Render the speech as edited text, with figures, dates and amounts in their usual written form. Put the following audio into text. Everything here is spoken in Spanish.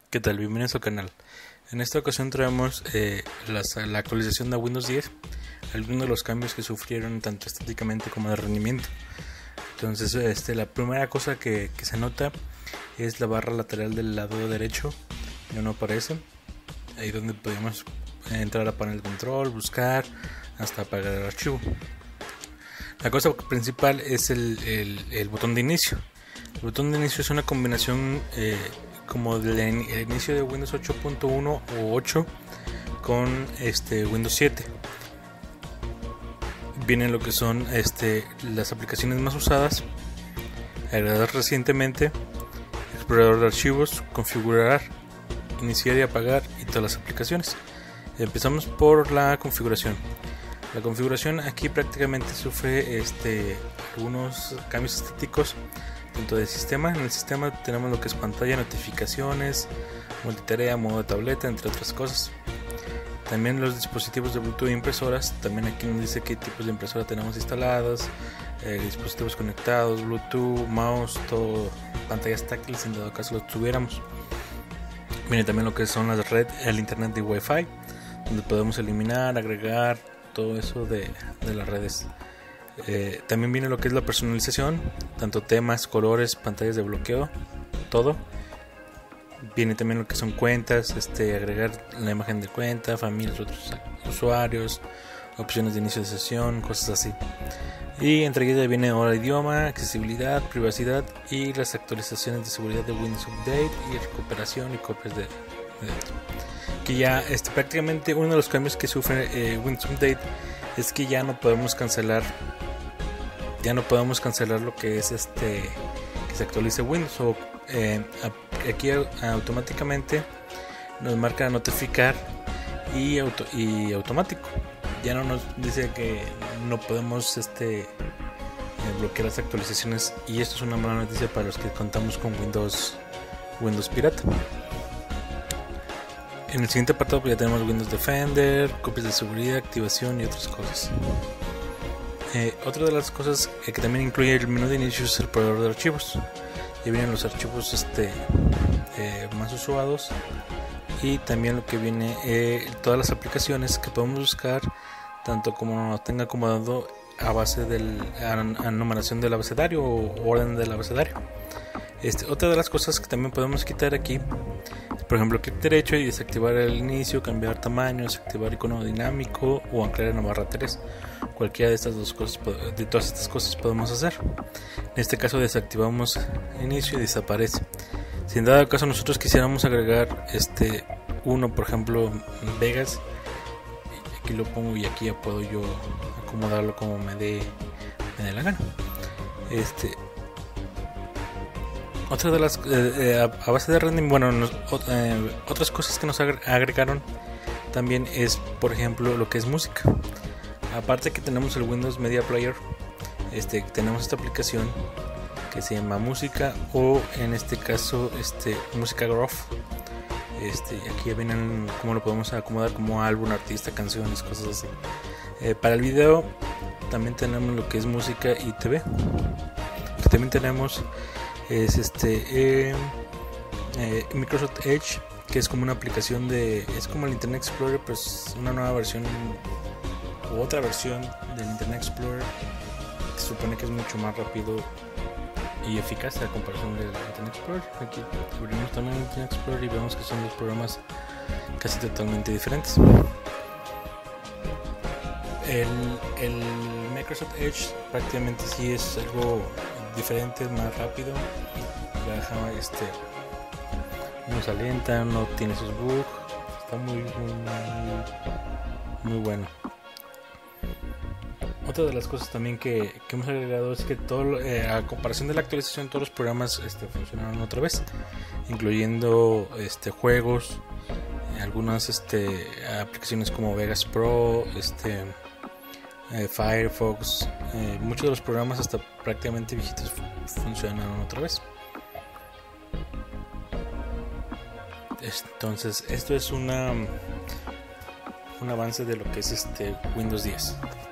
¿Qué tal? Bienvenidos al canal. En esta ocasión traemos la actualización de Windows 10, algunos de los cambios que sufrieron tanto estéticamente como de rendimiento. Entonces la primera cosa que se nota es la barra lateral del lado derecho, ya no aparece, ahí donde podemos entrar a panel de control, buscar, hasta apagar el archivo. La cosa principal es el botón de inicio. El botón de inicio es una combinación como del inicio de Windows 8.1 o 8 con Windows 7. Vienen lo que son las aplicaciones más usadas, agregadas recientemente, explorador de archivos, configurar, iniciar y apagar y todas las aplicaciones. Empezamos por la configuración. La configuración aquí prácticamente sufre algunos cambios estéticos tanto de sistema. En el sistema tenemos lo que es pantalla, notificaciones, multitarea, modo de tableta, entre otras cosas. También los dispositivos de Bluetooth e impresoras. También aquí nos dice qué tipos de impresora tenemos instaladas, dispositivos conectados, Bluetooth, mouse, todo, pantallas táctiles en dado caso lo tuviéramos. Viene también lo que son las redes, el internet de Wi-Fi, donde podemos eliminar, agregar todo eso de las redes. También viene lo que es la personalización, tanto temas, colores, pantallas de bloqueo, todo. Viene también lo que son cuentas, agregar la imagen de cuenta, familias, otros usuarios, opciones de inicio de sesión, cosas así. Y entre ellas viene ahora idioma, accesibilidad, privacidad y las actualizaciones de seguridad de Windows Update y recuperación y copias de datos. Que ya prácticamente uno de los cambios que sufre Windows Update es que ya no podemos cancelar lo que es que se actualice Windows, o aquí automáticamente nos marca notificar y automático. Ya no nos dice que no podemos bloquear las actualizaciones, y esto es una mala noticia para los que contamos con Windows pirata. En el siguiente apartado ya tenemos Windows Defender, copias de seguridad, activación y otras cosas. Otra de las cosas que también incluye el menú de inicio es el explorador de archivos. Ya vienen los archivos más usados, y también lo que viene todas las aplicaciones que podemos buscar, tanto como nos tenga acomodado a base de la numeración del abecedario o orden del abecedario. Otra de las cosas que también podemos quitar aquí, por ejemplo, clic derecho y desactivar el inicio, cambiar tamaño, desactivar icono dinámico o anclar en la barra 3. Cualquiera de estas dos cosas, de todas estas cosas podemos hacer. En este caso desactivamos inicio y desaparece. Si en dado caso nosotros quisiéramos agregar uno, por ejemplo, Vegas, aquí lo pongo y aquí ya puedo yo acomodarlo como me dé la gana. Otra de las a base de rendering, otras cosas que nos agregaron también es, por ejemplo, lo que es música. Aparte que tenemos el Windows Media Player, tenemos esta aplicación que se llama Música, o en este caso Música Grove. Aquí ya vienen cómo lo podemos acomodar como álbum, artista, canciones, cosas así. Para el video también tenemos lo que es música y TV. También tenemos Microsoft Edge, que es como una aplicación es como el Internet Explorer, pues una nueva versión u otra versión del Internet Explorer, que se supone que es mucho más rápido y eficaz a comparación del Internet Explorer. Aquí abrimos también el Internet Explorer y vemos que son dos programas casi totalmente diferentes. El Microsoft Edge prácticamente sí es algo diferente, más rápido, no se alienta, no tiene sus bugs, está muy bueno. Otra de las cosas también que hemos agregado es que a comparación de la actualización, todos los programas funcionaron otra vez, incluyendo juegos, algunas aplicaciones como Vegas Pro, Firefox, muchos de los programas hasta prácticamente viejitos funcionaron otra vez. Entonces esto es un avance de lo que es Windows 10.